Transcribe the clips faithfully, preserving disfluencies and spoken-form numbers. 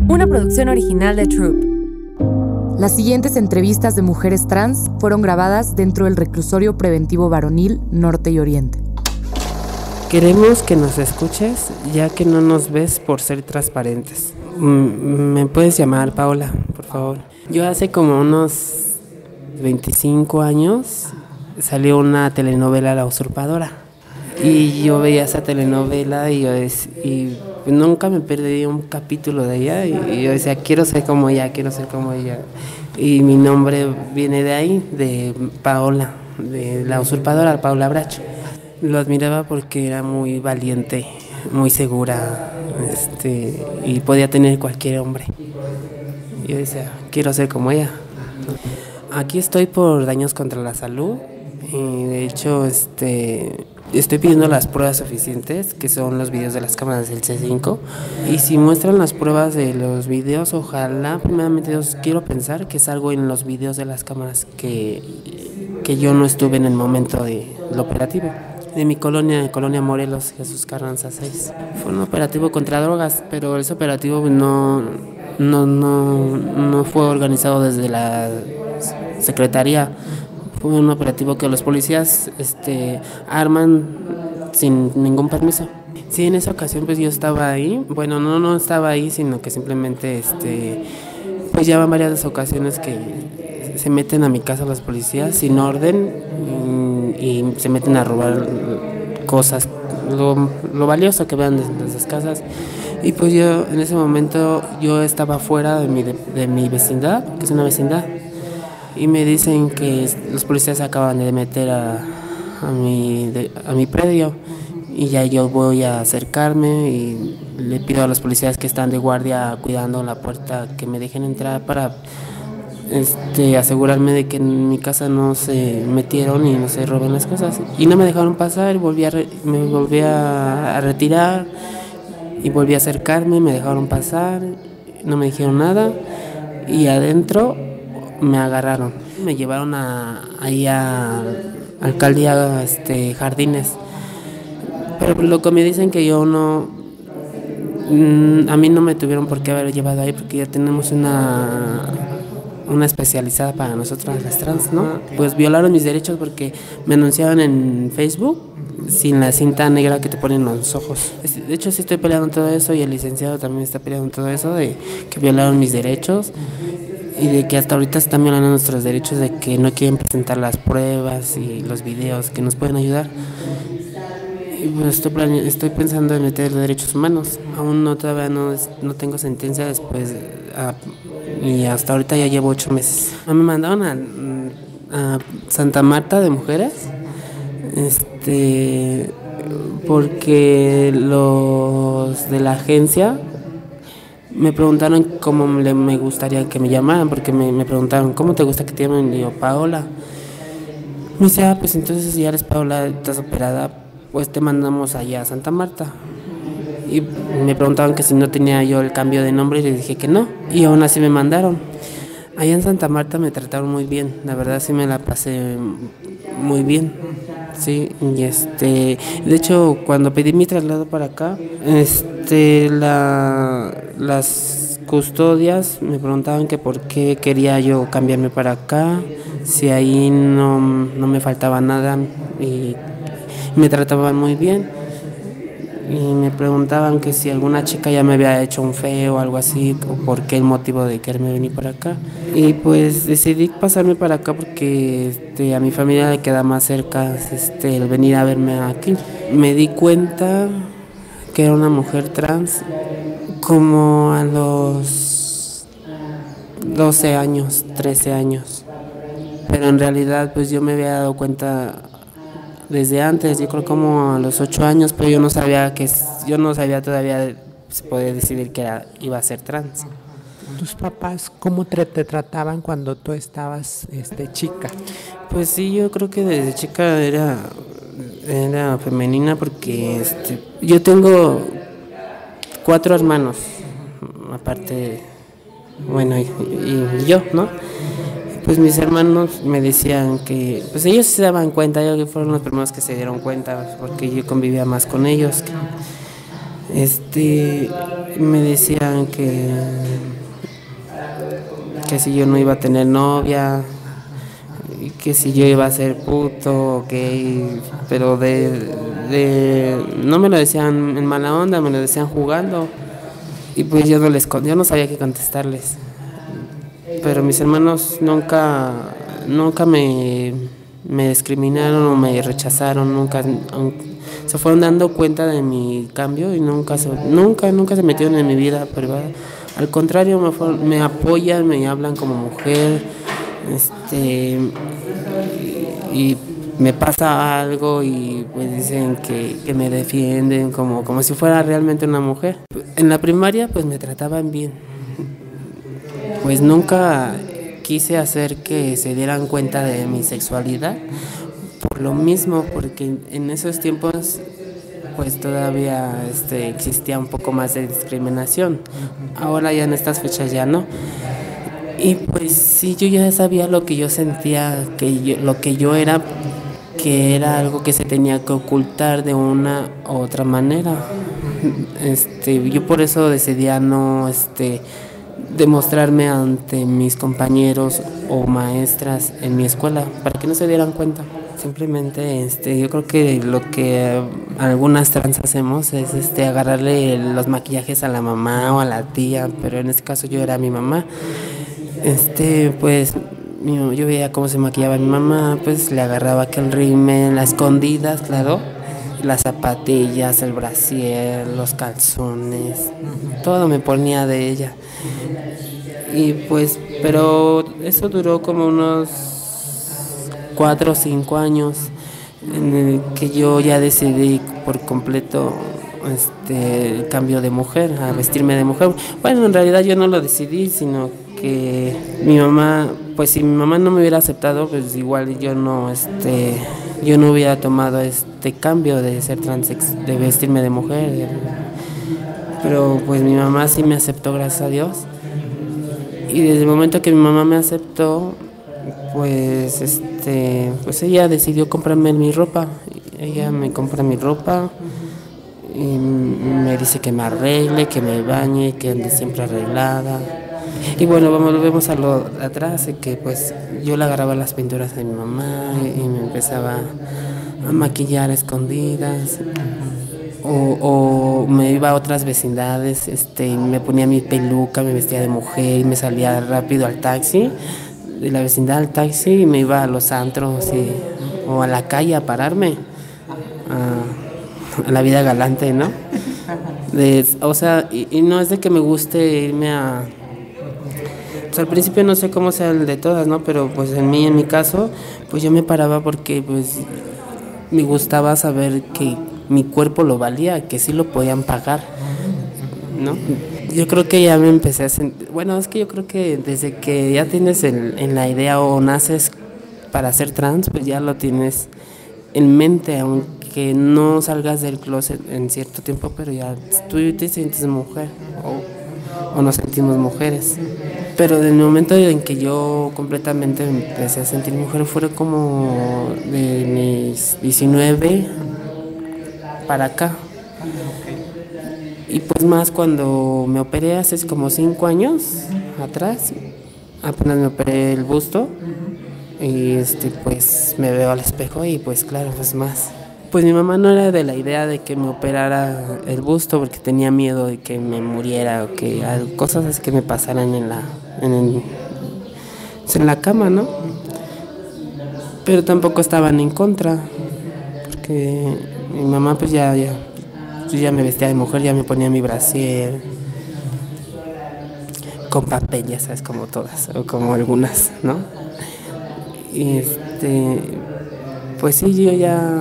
una producción original de Troop. Las siguientes entrevistas de mujeres trans fueron grabadas dentro del Reclusorio Preventivo Varonil Norte y Oriente. Queremos que nos escuches, ya que no nos ves por ser transparentes. ¿Me puedes llamar Paola, por favor? Yo hace como unos veinticinco años salió una telenovela, La Usurpadora. Y yo veía esa telenovela y yo decía, y nunca me perdí un capítulo de ella. Y yo decía, quiero ser como ella, quiero ser como ella. Y mi nombre viene de ahí, de Paola, de La Usurpadora, Paola Bracho. Lo admiraba porque era muy valiente, muy segura, este, y podía tener cualquier hombre. Yo decía, quiero ser como ella. Aquí estoy por daños contra la salud y de hecho este, estoy pidiendo las pruebas suficientes, que son los videos de las cámaras del C cinco, y si muestran las pruebas de los videos, ojalá, primeramente Dios, quiero pensar que es algo en los videos de las cámaras que, que yo no estuve en el momento del operativo. De mi colonia, de Colonia Morelos, Jesús Carranza seis. Fue un operativo contra drogas, pero ese operativo no, no, no, no fue organizado desde la secretaría. Fue un operativo que los policías este, arman sin ningún permiso. Sí, en esa ocasión pues yo estaba ahí. Bueno, no, no estaba ahí, sino que simplemente este, pues ya van varias ocasiones que se meten a mi casa los policías sin orden y, y se meten a robar cosas, lo, lo valioso que vean de esas casas. Y pues yo en ese momento yo estaba fuera de mi, de, de mi vecindad, que es una vecindad, y me dicen que los policías acaban de meter a, a, mi, de, a mi predio, y ya yo voy a acercarme y le pido a los policías que están de guardia cuidando la puerta que me dejen entrar para este, asegurarme de que en mi casa no se metieron y no se roben las cosas. Y no me dejaron pasar, volví a re, me volví a, a retirar y volví a acercarme, me dejaron pasar, no me dijeron nada y adentro me agarraron. Me llevaron a, ahí a Alcaldía este, Jardines. Pero lo que me dicen que yo no, a mí no me tuvieron por qué haber llevado ahí porque ya tenemos una, una especializada para nosotras las trans, ¿no? Pues violaron mis derechos porque me anunciaban en Facebook sin la cinta negra que te ponen en los ojos. De hecho sí estoy peleando todo eso y el licenciado también está peleando todo eso de que violaron mis derechos y de que hasta ahorita están violando nuestros derechos, de que no quieren presentar las pruebas y los videos que nos pueden ayudar. Y pues estoy, plane- estoy pensando en meter derechos humanos. Aún no, todavía no, no tengo sentencia después a, y hasta ahorita ya llevo ocho meses. Me mandaron a, a Santa Marta de Mujeres este, porque los de la agencia me preguntaron cómo le, me gustaría que me llamaran, porque me, me preguntaron, ¿cómo te gusta que te llamen? Y yo, Paola. Me dice, ah, pues entonces si ya eres Paola, estás operada, pues te mandamos allá a Santa Marta. Y me preguntaban que si no tenía yo el cambio de nombre y les dije que no. Y aún así me mandaron. Allá en Santa Marta me trataron muy bien, la verdad sí me la pasé muy bien. Sí, y este, de hecho cuando pedí mi traslado para acá, este, la, las custodias me preguntaban que por qué quería yo cambiarme para acá, si ahí no, no me faltaba nada y me trataban muy bien. Y me preguntaban que si alguna chica ya me había hecho un feo o algo así, o por qué el motivo de quererme venir para acá. Y pues decidí pasarme para acá porque este, a mi familia le queda más cerca este, el venir a verme aquí. Me di cuenta que era una mujer trans como a los doce años, trece años. Pero en realidad pues yo me había dado cuenta desde antes, yo creo como a los ocho años, pero yo no sabía que yo no sabía todavía se podía decidir que era, iba a ser trans. ¿Tus papás cómo te, te trataban cuando tú estabas este, chica? Pues sí, yo creo que desde chica era, era femenina porque este, yo tengo cuatro hermanos, aparte, bueno, y, y yo, ¿no? Pues mis hermanos me decían que, pues ellos se daban cuenta, ellos fueron los primeros que se dieron cuenta, porque yo convivía más con ellos. Este, me decían que, que si yo no iba a tener novia, que si yo iba a ser puto o gay, pero de, de, no me lo decían en mala onda, me lo decían jugando. Y pues yo no les yo no sabía qué contestarles. Pero mis hermanos nunca nunca me, me discriminaron o me rechazaron, nunca se fueron dando cuenta de mi cambio y nunca se, nunca nunca se metieron en mi vida privada. Al contrario, me, fueron, me apoyan, me hablan como mujer, este y, y me pasa algo y pues dicen que, que me defienden como, como si fuera realmente una mujer. En la primaria pues me trataban bien, pues nunca quise hacer que se dieran cuenta de mi sexualidad, por lo mismo, porque en esos tiempos pues todavía este, existía un poco más de discriminación. Ahora ya en estas fechas ya no. Y pues sí, yo ya sabía lo que yo sentía, que yo, lo que yo era, que era algo que se tenía que ocultar de una u otra manera. Este, yo por eso decidía no este, demostrarme ante mis compañeros o maestras en mi escuela, para que no se dieran cuenta. Simplemente este, yo creo que lo que algunas trans hacemos es este, agarrarle los maquillajes a la mamá o a la tía, pero en este caso yo era mi mamá. Este, pues yo veía cómo se maquillaba mi mamá, pues le agarraba aquel rímel, las escondidas, claro, las zapatillas, el brasier, los calzones, todo me ponía de ella. Y pues, pero eso duró como unos cuatro o cinco años en el que yo ya decidí por completo este el cambio de mujer, a vestirme de mujer. Bueno, en realidad yo no lo decidí, sino que mi mamá, pues si mi mamá no me hubiera aceptado, pues igual yo no este yo no hubiera tomado este cambio de ser transex, de vestirme de mujer. Pero pues mi mamá sí me aceptó, gracias a Dios. Y desde el momento que mi mamá me aceptó, pues este pues ella decidió comprarme mi ropa. Ella me compra mi ropa y me dice que me arregle, que me bañe, que ande siempre arreglada. Y bueno, volvemos a lo de atrás, que pues yo le agarraba las pinturas de mi mamá y, y me empezaba a maquillar a escondidas. O, o me iba a otras vecindades, este, me ponía mi peluca, me vestía de mujer y me salía rápido al taxi, de la vecindad al taxi, y me iba a los antros y, o a la calle a pararme, a, a la vida galante, ¿no? De, o sea, y, y no es de que me guste irme a... Pues al principio no sé cómo sea el de todas, ¿no? Pero pues en mí, en mi caso, pues yo me paraba porque pues me gustaba saber que mi cuerpo lo valía, que sí lo podían pagar, ¿no? Yo creo que ya me empecé a sentir, bueno, es que yo creo que desde que ya tienes el, en la idea o naces para ser trans, pues ya lo tienes en mente, aunque no salgas del closet en cierto tiempo, pero ya tú te sientes mujer o, o nos sentimos mujeres. Pero del momento en que yo completamente empecé a sentir mujer fue como de mis diecinueve para acá. Y pues más cuando me operé hace como cinco años atrás, apenas me operé el busto y este pues me veo al espejo y pues claro, pues más. Pues mi mamá no era de la idea de que me operara el busto porque tenía miedo de que me muriera o que cosas así que me pasaran en la en, el, en la cama, ¿no? Pero tampoco estaban en contra porque mi mamá pues ya, ya, yo ya me vestía de mujer, ya me ponía mi brasier con papel, ya sabes, como todas, o como algunas, ¿no? Y este, pues sí, yo ya,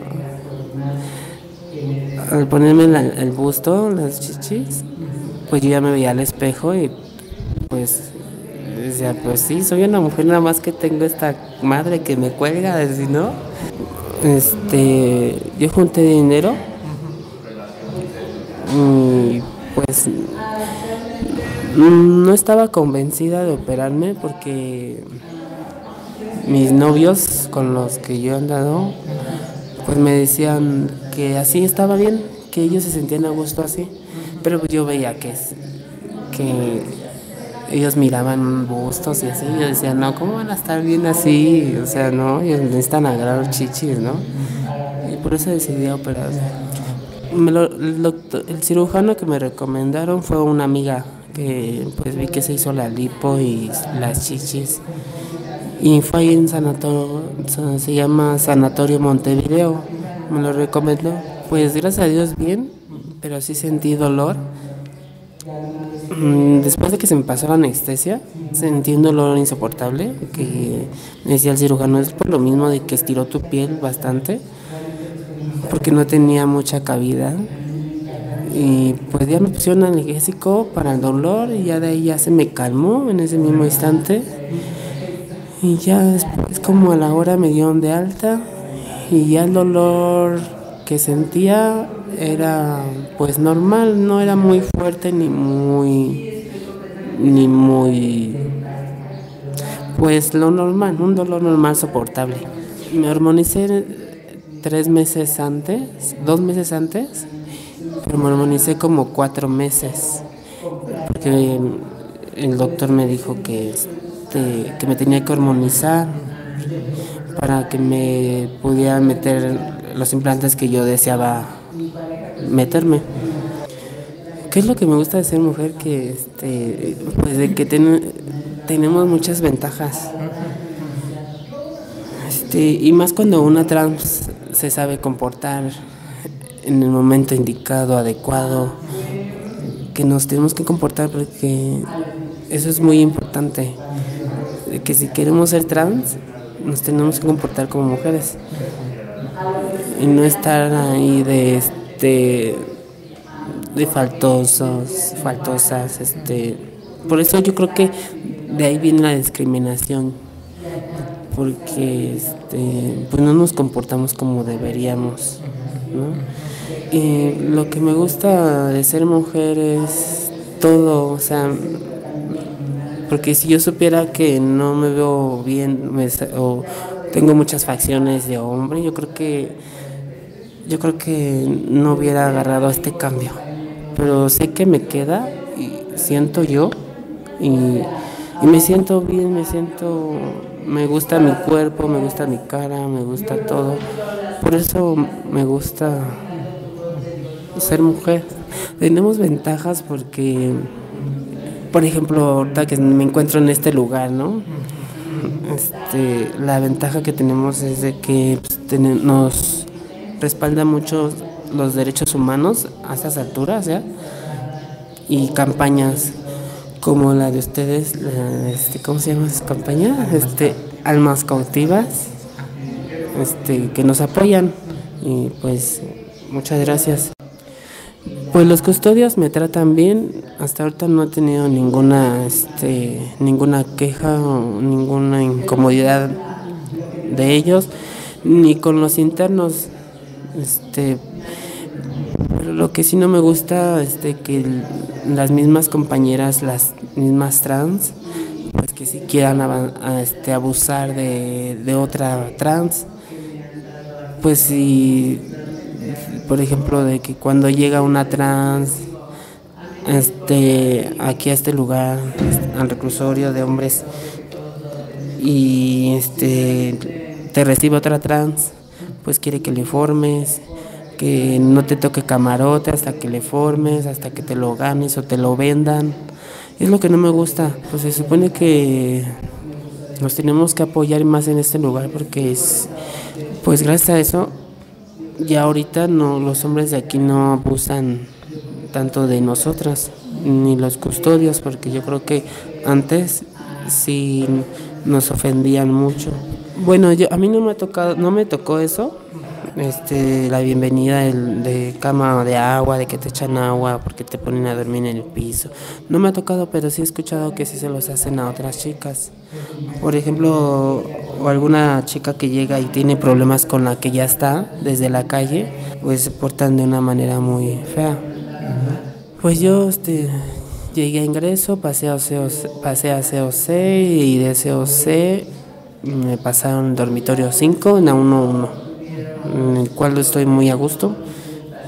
al ponerme la, el busto, las chichis, pues yo ya me veía al espejo y pues decía, pues sí, soy una mujer, nada más que tengo esta madre que me cuelga, así, ¿no? Este, yo junté dinero y pues no estaba convencida de operarme porque mis novios con los que yo he andado pues me decían que así estaba bien, que ellos se sentían a gusto así, pero pues yo veía que, es, que ellos miraban bustos y así, yo decía, no, ¿cómo van a estar bien así? O sea, no, ellos necesitan agarrar chichis, ¿no? Y por eso decidí operarme. Me lo, el, doctor, el cirujano que me recomendaron fue una amiga que pues vi que se hizo la lipo y las chichis. Y fue ahí en sanatorio, se llama Sanatorio Montevideo, me lo recomendó. Pues gracias a Dios bien, pero sí sentí dolor. Después de que se me pasó la anestesia, sentí un dolor insoportable, que me decía el cirujano, es por lo mismo de que estiró tu piel bastante, porque no tenía mucha cavidad. Y pues ya me pusieron analgésico para el dolor y ya de ahí ya se me calmó en ese mismo instante. Y ya después como a la hora me dieron de alta y ya el dolor que sentía era pues normal, no era muy fuerte ni muy, ni muy, pues lo normal, un dolor normal soportable. Me hormonicé tres meses antes, dos meses antes, pero me hormonicé como cuatro meses, porque el doctor me dijo que... De, que me tenía que hormonizar para que me pudiera meter los implantes que yo deseaba meterme. ¿Qué es lo que me gusta de ser mujer? Que este, pues de que ten, tenemos muchas ventajas. Este, y más cuando una trans se sabe comportar en el momento indicado, adecuado, que nos tenemos que comportar porque eso es muy importante. Que si queremos ser trans, nos tenemos que comportar como mujeres y no estar ahí de este de faltosos, faltosas, este, por eso yo creo que de ahí viene la discriminación, porque este, pues no nos comportamos como deberíamos, ¿no? Y lo que me gusta de ser mujer es todo, o sea, porque si yo supiera que no me veo bien me, o tengo muchas facciones de hombre, yo creo que yo creo que no hubiera agarrado este cambio. Pero sé que me queda y siento yo y, y me siento bien, me siento, me gusta mi cuerpo, me gusta mi cara, me gusta todo. Por eso me gusta ser mujer. Tenemos ventajas porque, por ejemplo, ahorita que me encuentro en este lugar, ¿no? Este, la ventaja que tenemos es de que pues, ten, nos respalda mucho los derechos humanos a estas alturas, ¿ya? Y campañas como la de ustedes, la, este, ¿cómo se llama esa campaña? Este, Almas Cautivas, este, que nos apoyan y pues muchas gracias. Pues los custodios me tratan bien, hasta ahorita no he tenido ninguna, este, ninguna queja o ninguna incomodidad de ellos, ni con los internos, este, pero lo que sí no me gusta es de que las mismas compañeras, las mismas trans, pues que si quieran a, este, abusar de, de otra trans, pues si... Por ejemplo, de que cuando llega una trans este, aquí a este lugar, al reclusorio de hombres, y este, te recibe otra trans, pues quiere que le formes, que no te toque camarote hasta que le formes, hasta que te lo ganes o te lo vendan. Es lo que no me gusta. Pues se supone que nos tenemos que apoyar más en este lugar porque es, pues gracias a eso, ya ahorita no, los hombres de aquí no abusan tanto de nosotras, ni los custodios, porque yo creo que antes sí nos ofendían mucho. Bueno, yo, a mí no me ha tocado, no me tocó eso, este, la bienvenida de, de cama de agua, de que te echan agua porque te ponen a dormir en el piso. No me ha tocado, pero sí he escuchado que sí se los hacen a otras chicas. Por ejemplo, o alguna chica que llega y tiene problemas con la que ya está desde la calle, pues se portan de una manera muy fea. Pues yo este, llegué a ingreso, pasé a C O C, pasé a C O C y de C O C me pasaron al dormitorio cinco en A uno uno, en el cual estoy muy a gusto.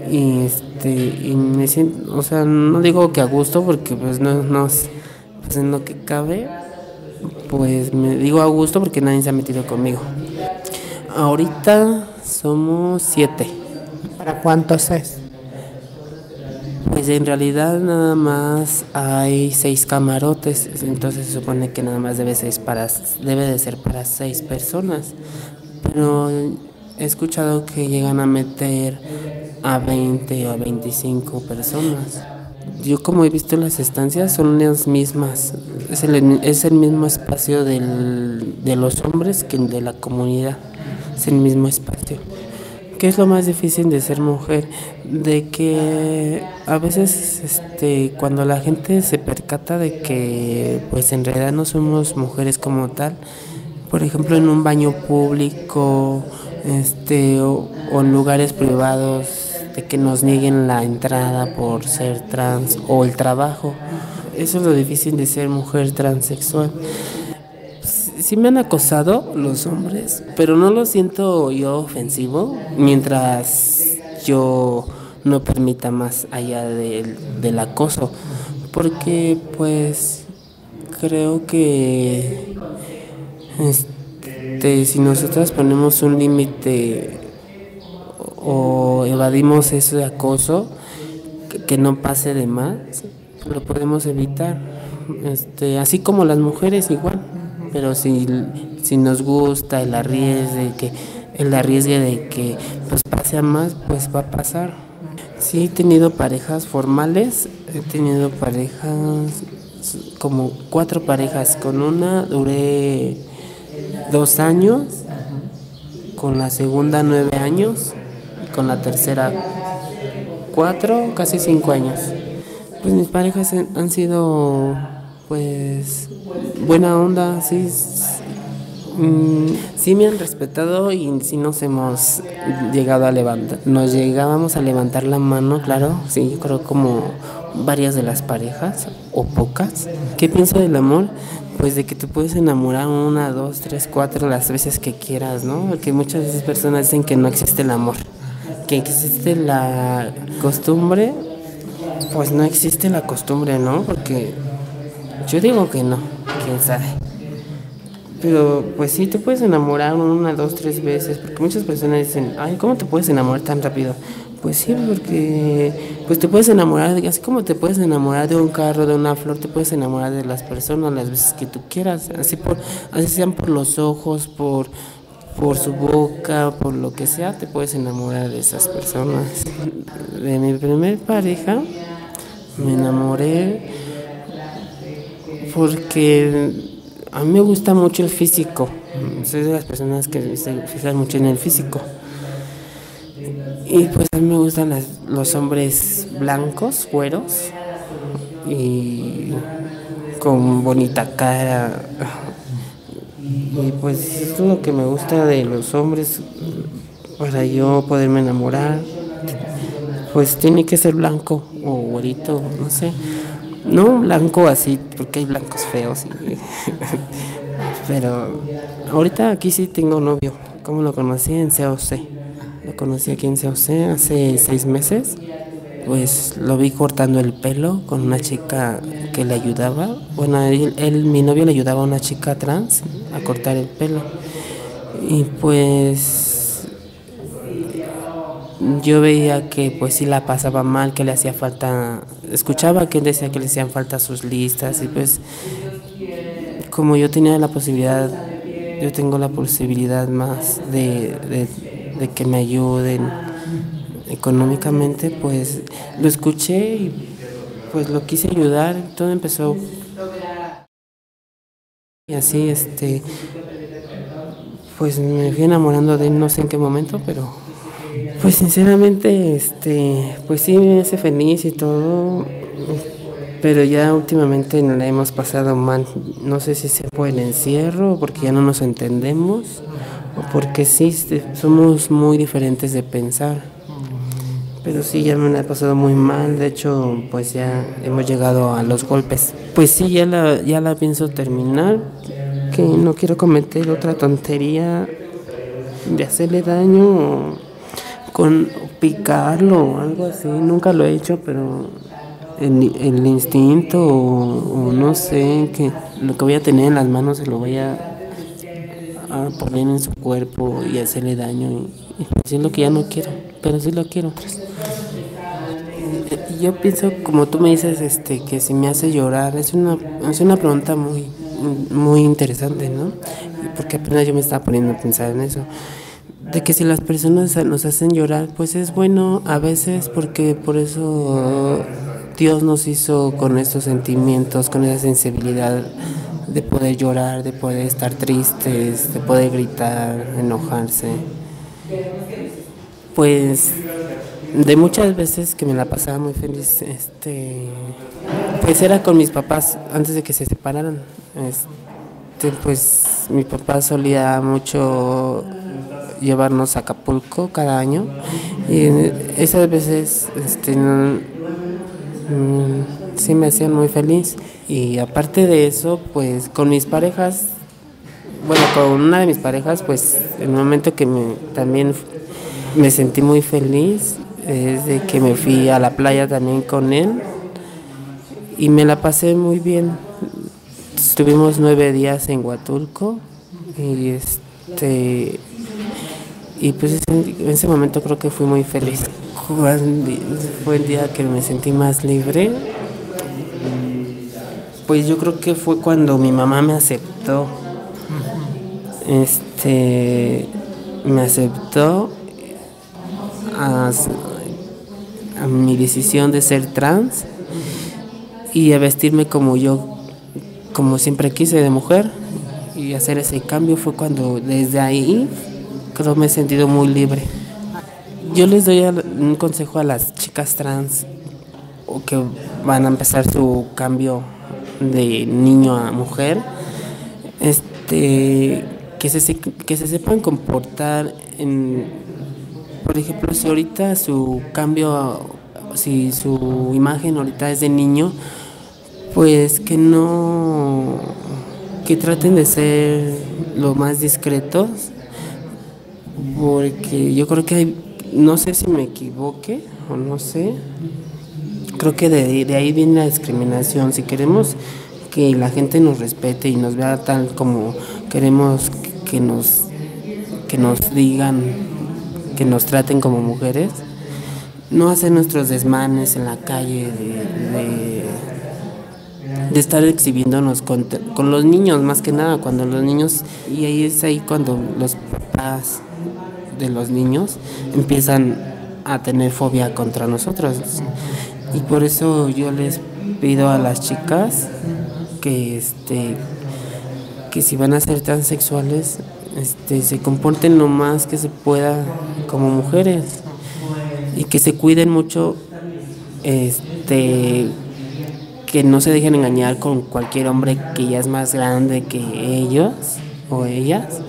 y este y me siento, o sea, no digo que a gusto porque pues no, no pues en lo que cabe, pues me digo a gusto porque nadie se ha metido conmigo. Ahorita somos siete. ¿Para cuántos es? Pues en realidad nada más hay seis camarotes, entonces se supone que nada más debe, seis para, debe de ser para seis personas, pero he escuchado que llegan a meter a veinte o a veinticinco personas. Yo como he visto las estancias son las mismas, es el, es el mismo espacio del, de los hombres que de la comunidad, es el mismo espacio. ¿Qué es lo más difícil de ser mujer? De que a veces este, cuando la gente se percata de que pues en realidad no somos mujeres como tal, por ejemplo en un baño público este, o, o en lugares privados, de que nos nieguen la entrada por ser trans o el trabajo, eso es lo difícil de ser mujer transexual. Sí me han acosado los hombres, pero no lo siento yo ofensivo mientras yo no permita más allá del, del acoso, porque pues creo que este, si nosotras ponemos un límite o evadimos ese acoso, que, que no pase de más, lo podemos evitar, este, así como las mujeres igual. Pero si, si nos gusta el arriesgue, que el arriesgue de que pues pase a más, pues va a pasar. Sí he tenido parejas formales, he tenido parejas, como cuatro parejas. Con una duré dos años, con la segunda nueve años, con la tercera cuatro, casi cinco años. Pues mis parejas han sido pues buena onda, sí, mm, sí me han respetado y sí nos hemos llegado a levantar, nos llegábamos a levantar la mano, claro, sí, yo creo como varias de las parejas o pocas. ¿Qué pienso del amor? Pues de que te puedes enamorar una, dos, tres, cuatro, las veces que quieras, ¿no? Porque muchas veces personas dicen que no existe el amor, que existe la costumbre. Pues no existe la costumbre, ¿no? Porque yo digo que no, quién sabe. Pero pues sí te puedes enamorar una, dos, tres veces, porque muchas personas dicen, ay, ¿cómo te puedes enamorar tan rápido? Pues sí, porque pues te puedes enamorar, así como te puedes enamorar de un carro, de una flor, te puedes enamorar de las personas las veces que tú quieras, así por, así sean por los ojos, por, por su boca, por lo que sea, te puedes enamorar de esas personas. De mi primer pareja me enamoré porque a mí me gusta mucho el físico, soy de las personas que se fijan mucho en el físico. Y pues a mí me gustan las, los hombres blancos, güeros y con bonita cara. Y pues es lo que me gusta de los hombres para yo poderme enamorar. Pues tiene que ser blanco o güerito, no sé. No blanco así, porque hay blancos feos. Y pero ahorita aquí sí tengo novio. ¿Cómo lo conocí? En C O C. Lo conocí aquí en C O C hace seis meses. Pues lo vi cortando el pelo con una chica que le ayudaba. Bueno, él, él, mi novio le ayudaba a una chica trans a cortar el pelo. Y pues yo veía que pues sí la pasaba mal, que le hacía falta, escuchaba que él decía que le hacían falta sus listas y pues como yo tenía la posibilidad, yo tengo la posibilidad más de, de, de que me ayuden económicamente, pues lo escuché y pues lo quise ayudar, todo empezó y así, este, pues me fui enamorando de él, no sé en qué momento, pero pues sinceramente, este, pues sí me hace feliz y todo, pero ya últimamente la hemos pasado mal, no sé si sea por el encierro, porque ya no nos entendemos, o porque sí, somos muy diferentes de pensar. Pero sí, ya me la he pasado muy mal, de hecho, pues ya hemos llegado a los golpes. Pues sí, ya la, ya la pienso terminar, que no quiero cometer otra tontería de hacerle daño o con picarlo o algo así, nunca lo he hecho, pero el, el instinto o, o no sé, que lo que voy a tener en las manos se lo voy a, a poner en su cuerpo y hacerle daño, y, y pues es lo que ya no quiero, pero sí lo quiero. Yo pienso, como tú me dices, este, que si me hace llorar, es una, es una pregunta muy, muy interesante, ¿no? Porque apenas yo me estaba poniendo a pensar en eso, de que si las personas nos hacen llorar, pues es bueno a veces, porque por eso Dios nos hizo con estos sentimientos, con esa sensibilidad de poder llorar, de poder estar tristes, de poder gritar, enojarse. Pues de muchas veces que me la pasaba muy feliz, este, pues era con mis papás antes de que se separaran. Este, pues mi papá solía mucho llevarnos a Acapulco cada año, y esas veces este, no, sí me hacían muy feliz. Y aparte de eso, pues con mis parejas, bueno, con una de mis parejas, pues en el momento que me, también me sentí muy feliz, es de que me fui a la playa también con él y me la pasé muy bien. Estuvimos nueve días en Huatulco y este y pues en ese momento creo que fui muy feliz. Fue el día que me sentí más libre. Pues yo creo que fue cuando mi mamá me aceptó. Este me aceptó a, a mi decisión de ser trans y a vestirme como yo, como siempre quise, de mujer, y hacer ese cambio. Fue cuando desde ahí creo me he sentido muy libre. Yo les doy un consejo a las chicas trans o que van a empezar su cambio de niño a mujer, este que se, que se sepan comportar en, por ejemplo, si ahorita su cambio, si su imagen ahorita es de niño, pues que no, que traten de ser lo más discretos, porque yo creo que hay, no sé si me equivoque o no sé, creo que de, de ahí viene la discriminación. Si queremos que la gente nos respete y nos vea tal como queremos que nos, que nos digan, que nos traten como mujeres, no hacer nuestros desmanes en la calle de, de, de estar exhibiéndonos con, con los niños, más que nada, cuando los niños, y ahí es ahí cuando los papás de los niños empiezan a tener fobia contra nosotros. Y por eso yo les pido a las chicas que este que si van a ser transexuales, este se comporten lo más que se pueda como mujeres y que se cuiden mucho, este que no se dejen engañar con cualquier hombre que ya es más grande que ellos o ellas,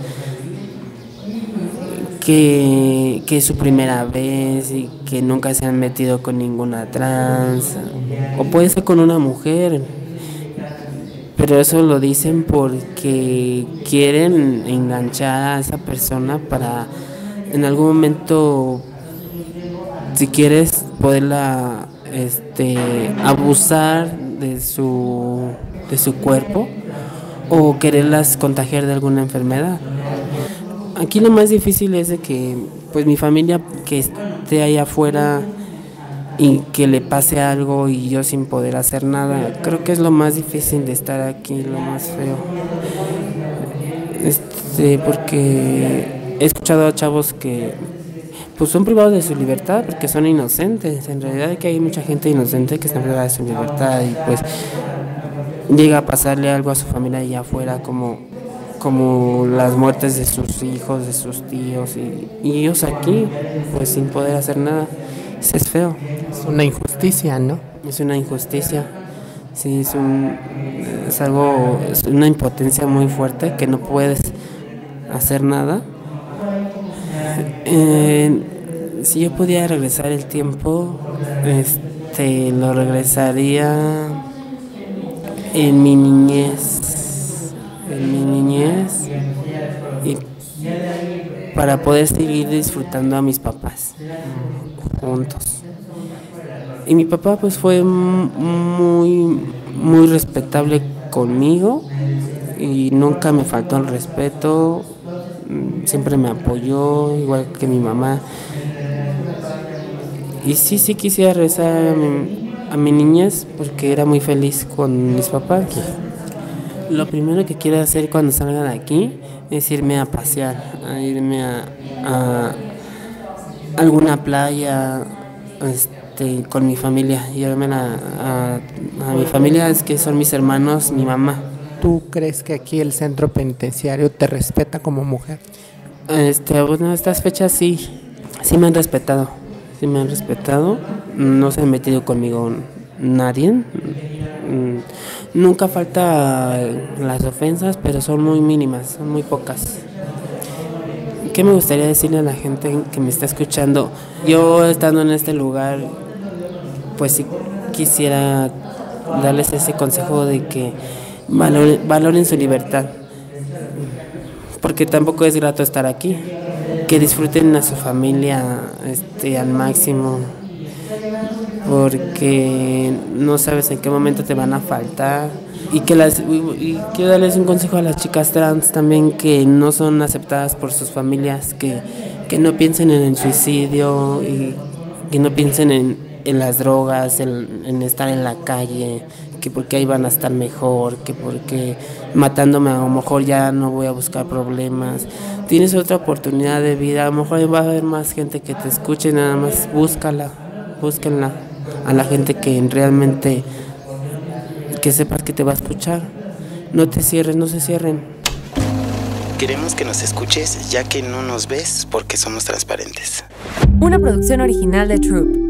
que, que es su primera vez y que nunca se han metido con ninguna trans, o puede ser con una mujer, pero eso lo dicen porque quieren enganchar a esa persona para en algún momento, si quieres, poderla este, abusar de su, de su cuerpo o quererlas contagiar de alguna enfermedad. Aquí lo más difícil es de que pues mi familia que esté allá afuera y que le pase algo y yo sin poder hacer nada. Creo que es lo más difícil de estar aquí, lo más feo. Este, porque he escuchado a chavos que pues son privados de su libertad porque son inocentes. En realidad que hay mucha gente inocente que está privada de su libertad y pues llega a pasarle algo a su familia allá afuera, como como las muertes de sus hijos, de sus tíos, y, y ellos aquí, pues sin poder hacer nada. Eso es feo. Es una injusticia, ¿no? Es una injusticia. Sí, es, un, es algo, es una impotencia muy fuerte que no puedes hacer nada. Eh, si yo pudiera regresar el tiempo, este, lo regresaría en mi niñez. En mi niñez y para poder seguir disfrutando a mis papás juntos. Y mi papá pues fue muy, muy respetable conmigo y nunca me faltó el respeto, siempre me apoyó, igual que mi mamá. Y sí, sí quisiera regresar a mi, a mi niñez porque era muy feliz con mis papás. Lo primero que quiero hacer cuando salga de aquí es irme a pasear, a irme a, a alguna playa este, con mi familia, llevarme a, a, a mi familia, es que son mis hermanos, mi mamá. ¿Tú crees que aquí el centro penitenciario te respeta como mujer? Este, bueno, estas fechas sí, sí me han respetado, sí me han respetado, no se han metido conmigo nadie. Nunca falta las ofensas, pero son muy mínimas, son muy pocas. ¿Qué me gustaría decirle a la gente que me está escuchando? Yo estando en este lugar, pues sí quisiera darles ese consejo de que valoren, valoren su libertad, porque tampoco es grato estar aquí, que disfruten a su familia este, al máximo, porque no sabes en qué momento te van a faltar. Y que las y quiero darles un consejo a las chicas trans también, que no son aceptadas por sus familias, que, que no piensen en el suicidio y que no piensen en, en las drogas, en, en estar en la calle, que porque ahí van a estar mejor, que porque matándome a lo mejor ya no voy a buscar problemas. Tienes otra oportunidad de vida, a lo mejor va a haber más gente que te escuche, nada más búscala, búsquenla a la gente que realmente, que sepas que te va a escuchar. No te cierres, no se cierren. Queremos que nos escuches ya que no nos ves porque somos transparentes. Una producción original de Troop.